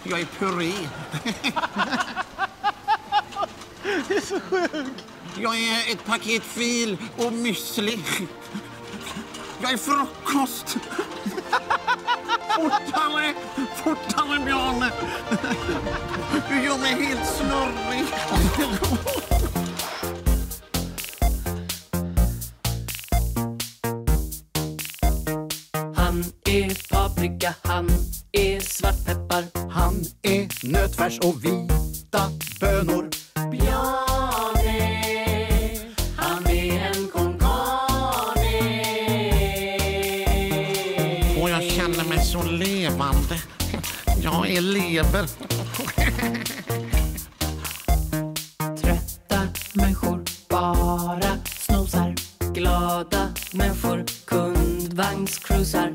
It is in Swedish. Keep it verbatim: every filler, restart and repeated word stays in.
Jag är puré. Det är så sjukt. Jag är ett paket fil och müsli. Jag är frukost. Fortare, fortare Bjarne. Du gör mig helt snurrig. Han är paprika, han är svartpeppar. Han är nötfärs och vita bönor. Bjarne, han är en con carne. Och jag känner mig så levande. Jag är lever. Trötta människor bara snosar. Glada människor kundvagnscruisar.